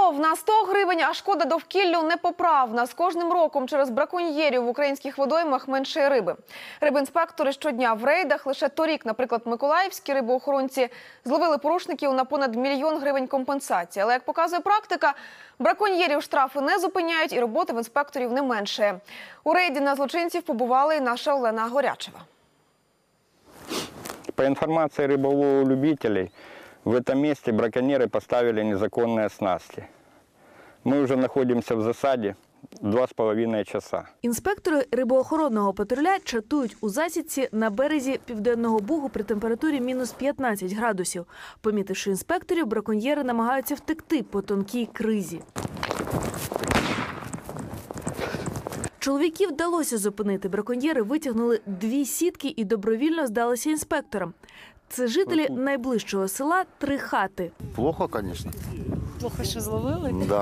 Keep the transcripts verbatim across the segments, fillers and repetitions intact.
Улов на сто гривень, а шкода довкіллю непоправна. З кожним роком через браконьєрів в українських водоймах меншає риби. Рибінспектори щодня в рейдах. Лише торік, наприклад, миколаївські рибоохоронці зловили порушників на понад мільйон гривень компенсації. Але, як показує практика, браконьєрів штрафи не зупиняють і роботи в інспекторів не меншає. У рейді на злочинців побувала і наша Олена Горячева. По информации рыболовов-любителей, в этом месте браконьеры поставили незаконные снасти. Мы уже находимся в засаде два з половиною часа. Інспектори рибоохоронного патруля чатують у засідці на березі Південного Бугу при температурі мінус п'ятнадцять градусів. Помітивши інспекторів, браконьєри намагаються втекти по тонкій кризі. Чоловіків вдалося зупинити. Браконьєри витягнули дві сітки і добровільно здалися інспекторам. Це жителі найближчого села Трихати. Плохо, звісно. Плохо, що зловили? Да.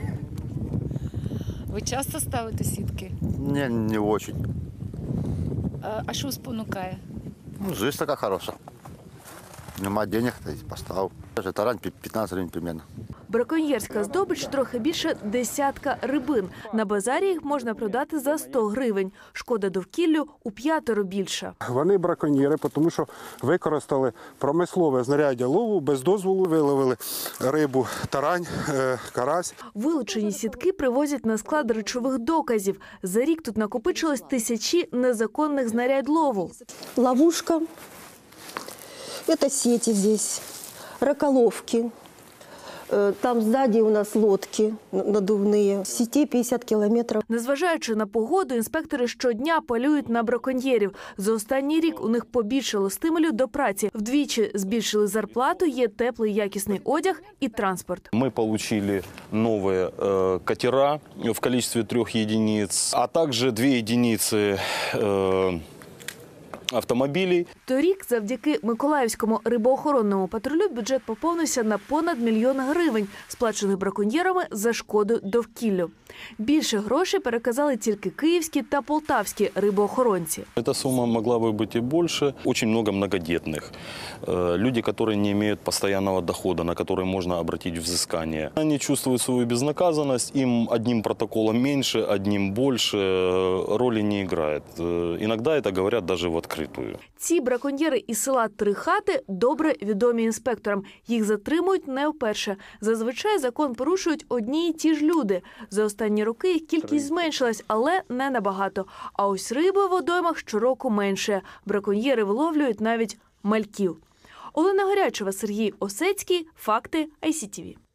Ви часто ставите сітки? Не, не очень. А, а що спонукає? Ну, жизнь така хороша. Нема денег, то й поставив. Тарань п'ятнадцять гривень примерно. Браконьєрська здобич трохи більше десятка рибин. На базарі їх можна продати за сто гривень. Шкода довкіллю у п'ятеро більша. Вони браконьєри, тому що використали промислове знаряддя лову, без дозволу виловили рибу, тарань, карась. Вилучені сітки привозять на склад речових доказів. За рік тут накопичилось тисячі незаконних знарядь лову. Ловушка, это сети здесь, раколовки. Там ззаді у нас лодки надувні, сети п'ятдесят кілометрів. Незважаючи на погоду, інспектори щодня полюють на браконьєрів. За останній рік у них побільшало стимулів до праці. Вдвічі збільшили зарплату, є теплий якісний одяг і транспорт. Ми отримали нові э, катера в кількості трьох єдиниць, а також дві єдиниці э, автомобілів. Торік завдяки Миколаївському рибоохоронному патрулю бюджет поповнився на понад мільйон гривень, сплачених браконьєрами за шкоду довкіллю. Більше грошей переказали тільки київські та полтавські рибоохоронці. Ця сума могла би бути і більше. Дуже багато многодітних. Люди, які не мають постійного доходу, на які можна звернути взискання. Вони чувствують свою безнаказаність, їм одним протоколом менше, одним більше, ролі не грає. Іноді це говорять навіть в відкриту. Ці браконьєри із села Трихати добре відомі інспекторам. Їх затримують не вперше. Зазвичай закон порушують одні й ті ж люди. За останні роки їх кількість зменшилась, але не набагато. А ось риби в водоймах щороку менше. Браконьєри виловлюють навіть мальків. Олена Горячева, Сергій Осецький. Факти ай сі ті ві.